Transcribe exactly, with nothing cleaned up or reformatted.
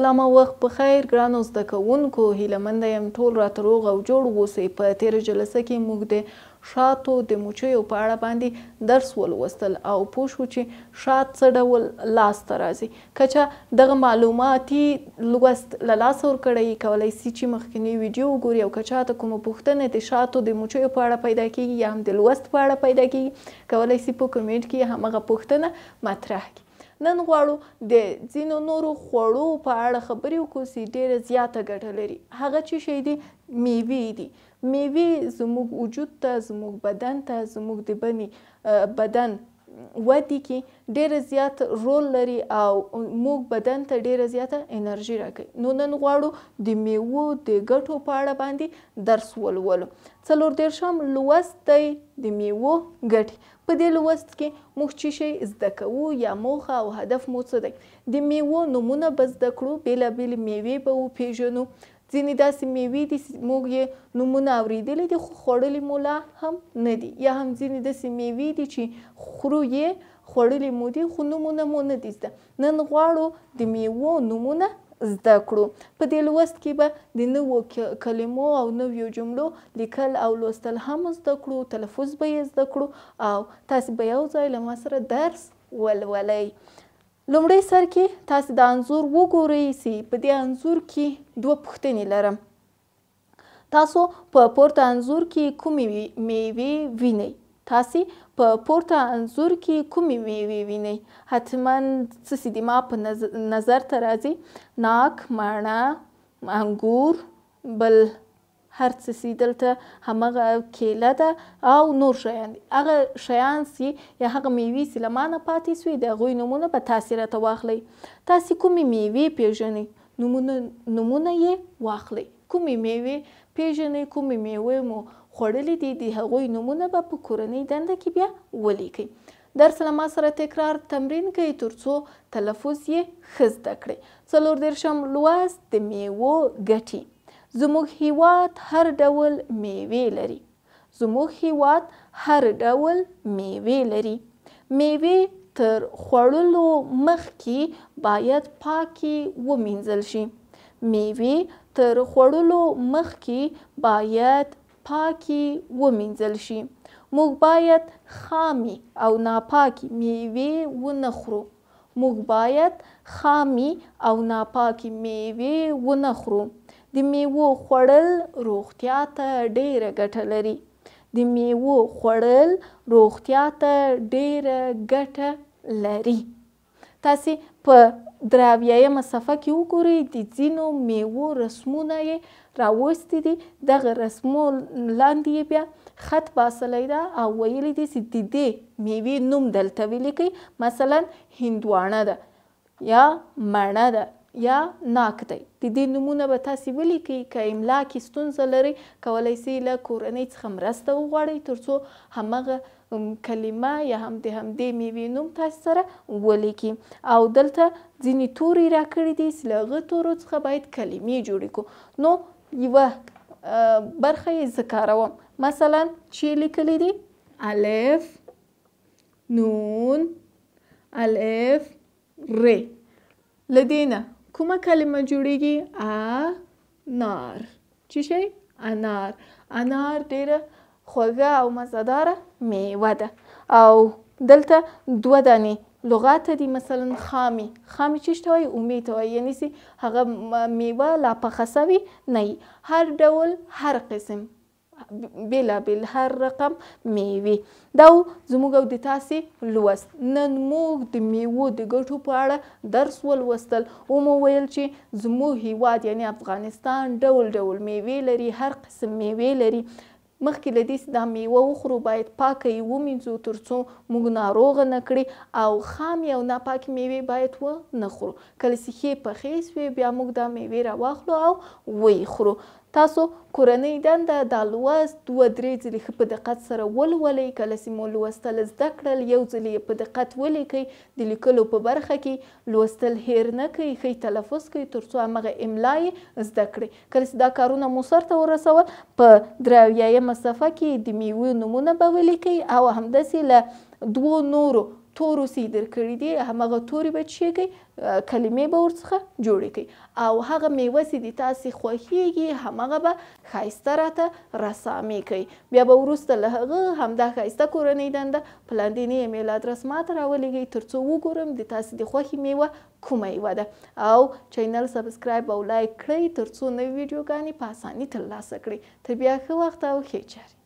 سلام او وخت بخیر ګرانو زده کوونکو، هیله منده یم ټول راته روغ او جوړ اوسئ. په تېره جلسه کې موږ د شاتو د مچیو په اړه باندې درس ولوستل او پوه شو چې شات څه ډول لاسته راځي. که چا دغه معلوماتي لوست له لاسه ورکړی کولی سي چې مخکینی ویډیو وګوري، او که چاته کومه پوښتنه د شاتو د مچیو په اړه پیدا کیږي یا هم د لوست په اړه پیدا کیږي، کولی سي په کمنټ کې همغه پوښتنه مطرح کړي. نن غواړو د ځینو نورو خوړو په اړه خبرې وکړو چې ډېره زیاته ګټه لري. هغه چې شی دي میوې دي. میوې زموږ وجود ته، زموږ بدن ته، زموږ د بني بدن ودې کې ډېره زیات رول لري او موږ بدن ته ډېره زیاته انرژي راکوي. نو نن غواړو د میوو د ګټو په اړه باندې درس ولولو. څلور دېرشم لوست دی د میوو ګټې. په دې لوست کې موږ څه شی زده کوو یا موخه او هدف مو څه دی. د میوو نومونه به زده کړو، بېلابېلې میوې به وپېژنو. ځینې داسې میوې دي چې موږ یې نومونه اورېدلي دي خو خوړلي مو لا هم نه دي، یا هم ځینې داسې میوې دي چې خورو یې خوړلي مو دي خو نومونه مو نه دي زده. نن غواړو د میوو نومونه زده کړو. په دې لوست کې به د نوو کلمو او نویو جملو لیکل او لوستل هم زده کړو، تلفظ به یې زده کړو او تاسې به یو ځای له ما سره درس ولولئ. لومړی سر کې تاسې د انځور وګورئ چې په دې انځور کې دوه پوښتنې لرم. تاسو په پورته انځور کې کومې میوې وینئ؟ تاسې په پورته انځور کې کومې میوې وینئ؟ حتما څه چې د ما په نظر ته راځي ناک، مڼه، انګور، بل هر څه چې دلته همغه کیله ده او نور شیان دي. هغه شیان چې یا هغه میوې چې له ما نه پاتې سوې د هغوی نومونه به تاسې راته واخلئ. تاسې کومې میوې پیژنئ؟ نومونه نومونه یې واخلئ. کومې میوې پیژنئ، کومې میوې مو خوړلې دي، د هغوی نومونه به په کورنۍ دنده کې بیا ولیکئ. درس له ما سره تکرار تمرین کوئ تر څو تلفظ یې ښه زده کړئ. څلور دېرشم لوست د میوو ګټې. زموږ هیواد هر ډول میوې لري. زموږ هیواد هر ډول میوې لري. میوې تر خوړلو مخکې باید پاکې ومینځل شي. میوې تر خوړلو مخکې باید پاکې ومینځل شي. موږ باید خامې او ناپاکې میوې ونه خورو. موږ باید خامې او ناپاکې میوې ونه خورو. د میوو خوړل روغتیا ته ډېره ګټه لري. د میوو خوړل روغتیا ته ډېره ګټه لري. تاسې په درې اویایمه صفحه کې وګورئ، د ځینو میوو رسمونه یې راوستي دي. دغه رسمو لاندې یې بیا خط باسلی ده او ویلي دي چې د دې میوې نوم دلته ولیکئ. مثلا هندواڼه ده یا مڼه ده یا ناک دی. د دې نومونه به تاسې ولیکئ. که املا کې ستونزه لرئ کولی سئ له کورنۍ څخه مرسته وغواړئ تر څو همغه کلمه یا هم د همدې میوې نوم تاسې سره ولیکي. او دلته ځینې توري راکړي دي چې له هغه تورو څخه باید کلمې جوړې کړو. نو یوه برخه یې زه کاروم. مثلا چې لیکلی دي الف، نون، الف، ر. له دې نه کومه کلمه جوړیږي؟ انار. څه شی؟ انار. انار ډیره خوږه او مزهداره میوه ده. او دلته دوه دانې لغات دي. مثلا خامې. خامې څه ته وایي؟ اومې ته وایي، یعنې چې هغه میوه لا پخه سوې نه وي. هر ډول، هر قسم، بېلابېل هر رقم میوې. دا زموږ او د تاسې لوست. نن موږ د میوو د ګټو په اړه درس ولوستل. ومو ویل چې زموږ هیواد یعنې افغانستان ډول ډول میوې لري، هر قسم میوې لري. مخکې له دې چې دا میوه وخورو باید پاکه یې ومینځو تر څو موږ ناروغه نه کړي، او خامې او ناپاکې میوې باید ونه خورو. کله چې ښې پخې سوې بیا موږ دا میوې راواخلو او ویې خورو. تاسو کورنۍ دنده دا لوست دوه درې ځلې ښه په دقت سره ولولئ. کله چې مو لوستل زده کړل یو ځل یې په دقت ولیکئ. د لیکلو په برخه کې لوستل هیر نه کړئ، ښه تلفظ کړئ تر څو همغه املا یې زده کړئ. کله چې دا کارونه مو سرته ورسول په درې اویایمه صفحه کې د میوو نومونه به ولیکئ او همداسې له دوو نورو تورو سي درکړي دي همغه تورې به چې کوي کلمې به ورڅخه جوړې کوي او هغه میوه چې د تاسې خوښیږي همغه به ښایسته راته رسامي کوي. بیا به وروسته له هغه همدا ښایسته کورنۍ دنده په لاندیني ایمیل ادرس ماته راولېږئ تر څو وګورم د تاسې د خوښې میوه کومه یوه ده او چینل سبسکرایب او لایک کړئ تر څو نوې ویډیوګانې په اساني ترلاسه کړئ. تر بیا ښه وخت او ښې چارې.